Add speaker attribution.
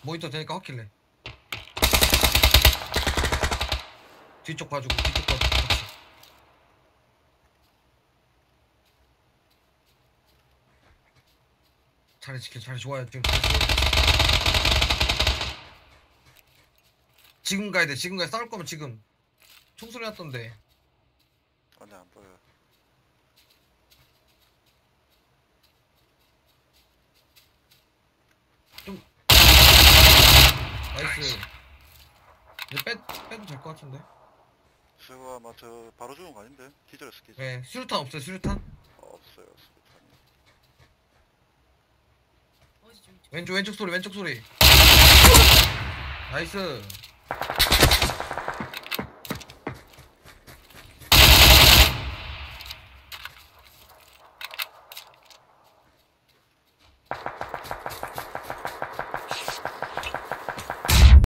Speaker 1: 모니터 되니까 확킬래. 뒤쪽 봐주고 뒤쪽 봐주고 같이. 자리 지켜. 자리 좋아요. 지금 자리 좋아요. 지금 가야 돼. 지금 가야 싸울 거면 지금. 총소리 났던데.
Speaker 2: 아니 안 보여.
Speaker 1: 나이스. 이제 빼도 될 것 같은데.
Speaker 2: 수가 아마 저 바로 죽은 거 아닌데? 기절했어 기절.
Speaker 1: 네, 수류탄 없어요. 수류탄?
Speaker 2: 없어요 수류탄이.
Speaker 3: 어디 좀
Speaker 1: 왼쪽 소리. 나이스.